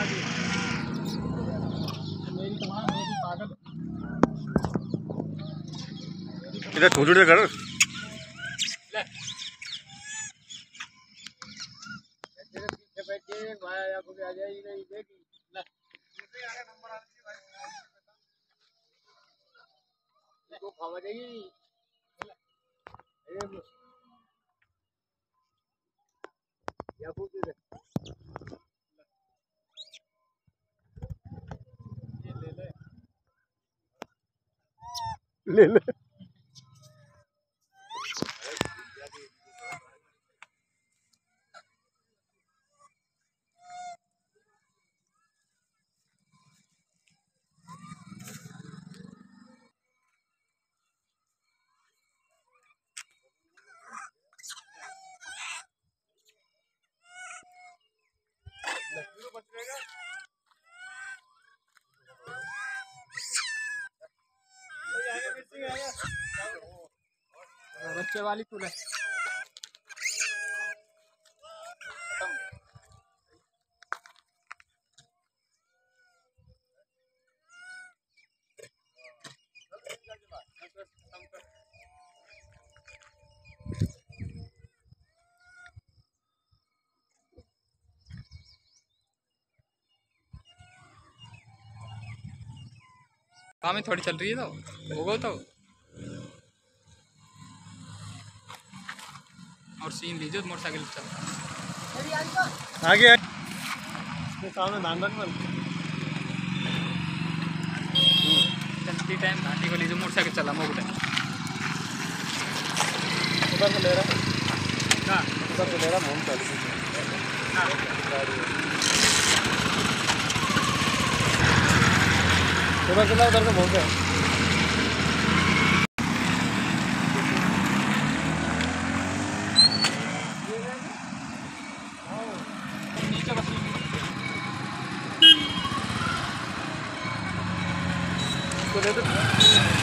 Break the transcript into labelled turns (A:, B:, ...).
A: इधर छोटे कर ले ले
B: बच्चे वाली फूल है। काम में थोड़ी चल रही है तो होगा तो और सीन लीजिए मोटरसाइकिल चल
A: आगे सामने धान रख
B: चलती टाइम घाटी को लीजिए मोटरसाइकिल चला मोगटे
A: उधर से ले रहा उधर से ले रहा मोम चल उधर चला उधर से मोम पे
B: नीचे बस